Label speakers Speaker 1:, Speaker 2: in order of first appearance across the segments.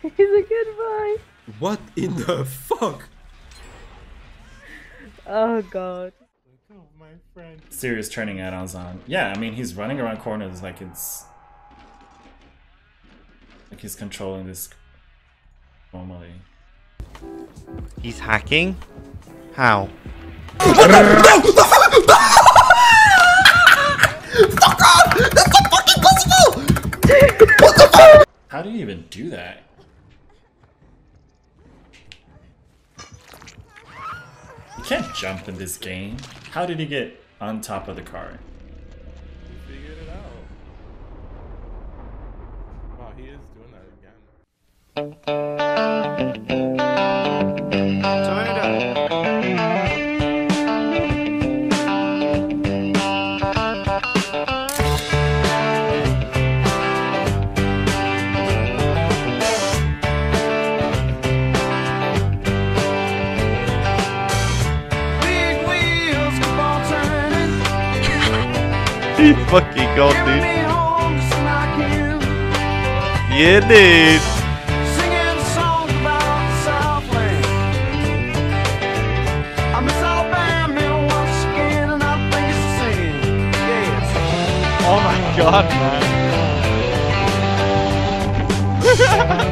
Speaker 1: He's a good boy.
Speaker 2: What in the fuck?
Speaker 1: Oh god.
Speaker 3: Oh, my friend.
Speaker 2: Serious turning add-ons on. Yeah, I mean he's running around corners like it's like he's controlling this normally.
Speaker 4: He's hacking? How?
Speaker 2: Fuck off! That's not fucking possible! What the fuck? How do you even do that? You can't jump in this game. How did he get on top of the car?
Speaker 3: He figured it out. Wow, he is doing that again.
Speaker 4: Turn it up. You fucking god, dude. Yeah, dude.
Speaker 5: Singing songs about the Southland. I miss Alabama once again, and I think it's singing. Yes.
Speaker 4: Oh my god, man.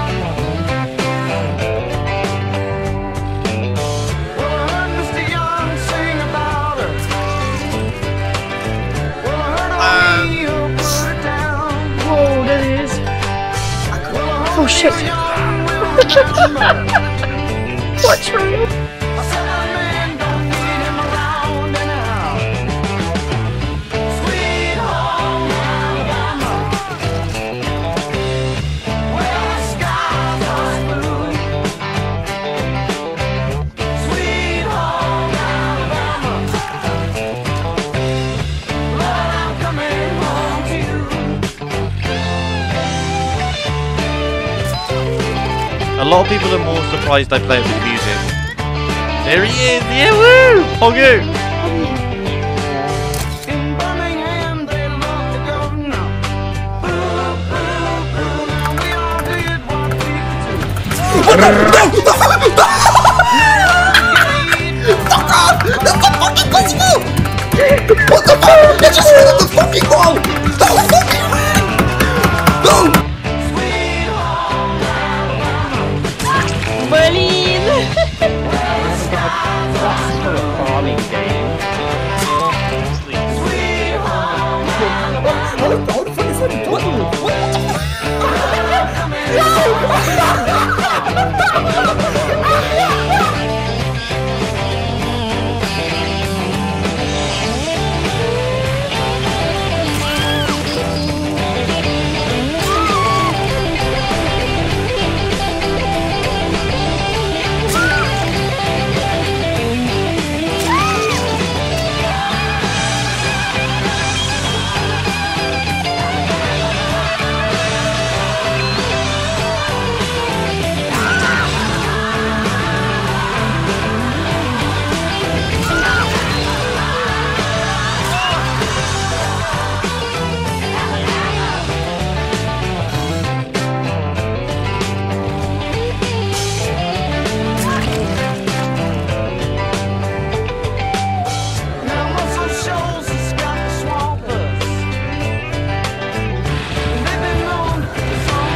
Speaker 5: Well, I heard Mr. Young sing about her. Well, I heard O'Neill put her down.
Speaker 1: Whoa, there it is. Oh shit. What's wrong?
Speaker 4: A lot of people are more surprised I play it with the music. There he is! Yeah, woo! Hongu!
Speaker 5: In Birmingham, they love the governor. Boo, boo, boo. Now we all did what we could do.
Speaker 2: Fuck off! That's not fucking possible! What the fuck? He just ran up the fucking wall! That was fucking ran! No!
Speaker 1: Berlin!
Speaker 6: That's for a farming game.
Speaker 2: How the fuck is that done? What the
Speaker 5: Now Muscle Shoals has got the swamp buzz. And they've been known for the song.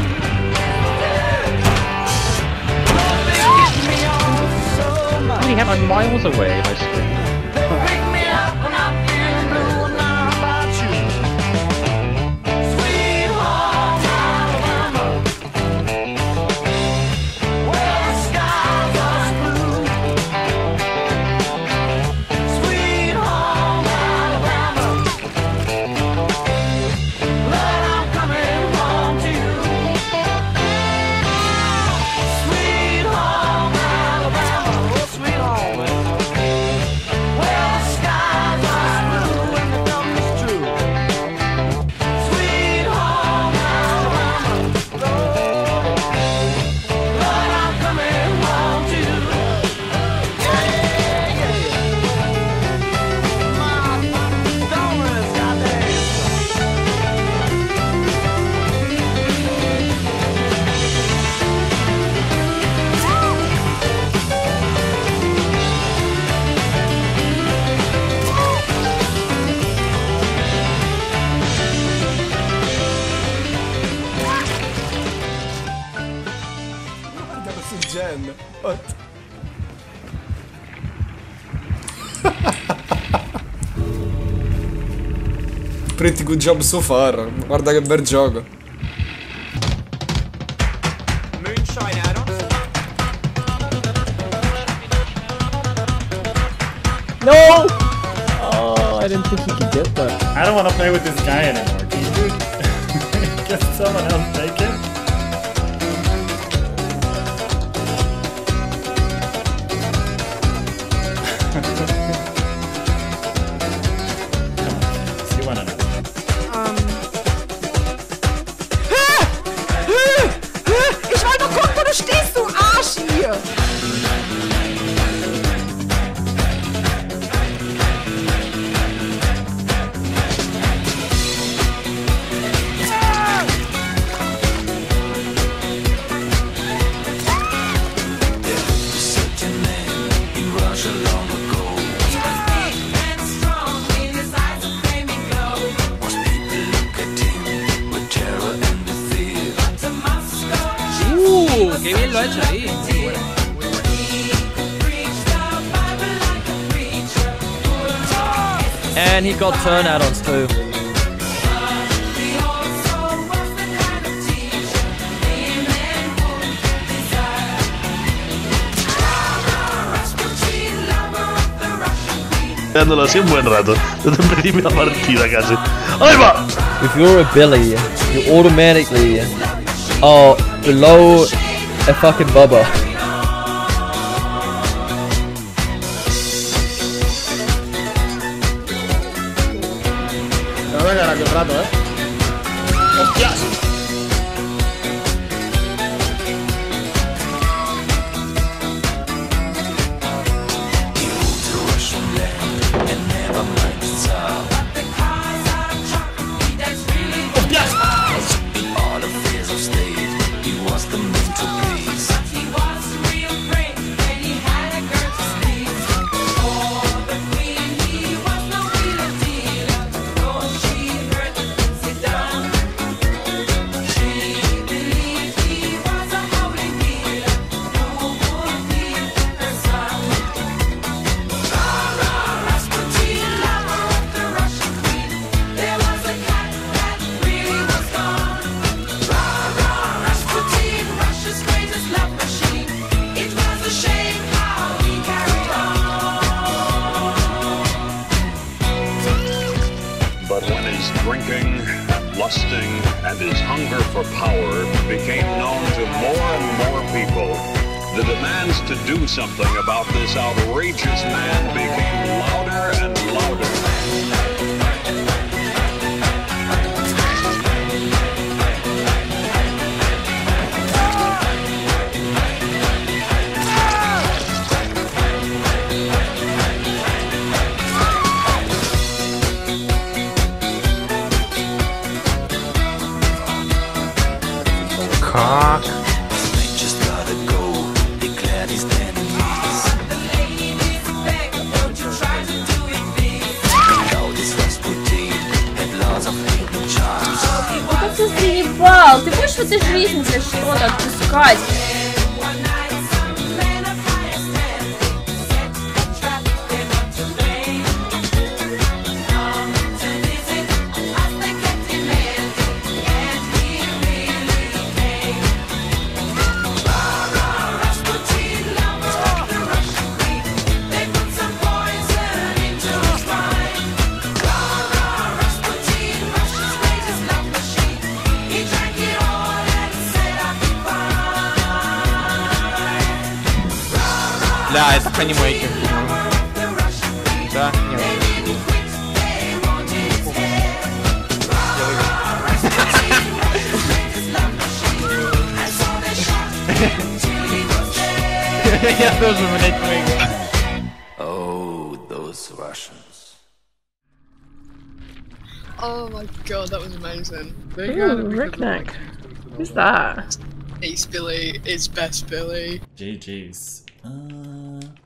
Speaker 5: They get me on so much.
Speaker 6: We have like miles away, I scream.
Speaker 5: They pick me up when I'm feeling blue, and now about you. Sweet home Alabama, where the skies are blue. Sweet home Alabama, Lord, I'm coming home to you. Sweet home Alabama, oh sweet home.
Speaker 2: again. What? Pretty good job so far. Guarda che bel gioco.
Speaker 5: Moonshine add-ons.
Speaker 6: No! Oh, I didn't think he could get that.
Speaker 7: I don't want to play with this guy anymore. Can you get someone else take it? You wanna know?
Speaker 1: Ich wollte doch gucken, wo du stehst, du Arsch hier!
Speaker 8: Qué bien lo ha hecho ahí.
Speaker 6: And he got turn add-ons too.
Speaker 9: Dándolo así un buen rato. Desde el principio de la partida casi. ¡Ahí va!
Speaker 6: If you're a Billy, you automatically are below a fucking Bubba.
Speaker 2: Me voy a quedar aquí un rato, ¡Hostias!
Speaker 10: But when his drinking, lusting, and his hunger for power became known to more and more people, the demands to do something about this outrageous man became louder and louder.
Speaker 4: Cock.
Speaker 5: Just gotta go, declared his enemies. The ladies beg, don't you try to do it this. Now this Rasputin had laws of hidden charms.
Speaker 1: Ну как ты заебал? Ты будешь в этой жизни за что-то отпускать?
Speaker 5: One night, some men of higher standing set a trap, they're not to blame. Come to visit us, they kept demanding, and he really came. Rasputin, lover of the Russian queen, they put some poison into his wine. Rasputin, Russia's greatest love machine, he drank it all and said I'd be fine.
Speaker 8: Бля, это анимейкер. Да, не. Я тоже, блядь, выиграл.
Speaker 5: Oh, those Russians.
Speaker 11: Oh my god, that was amazing.
Speaker 12: Ooh, Rickneck. Who's that?
Speaker 11: Ace Billy is best Billy.
Speaker 7: GG's.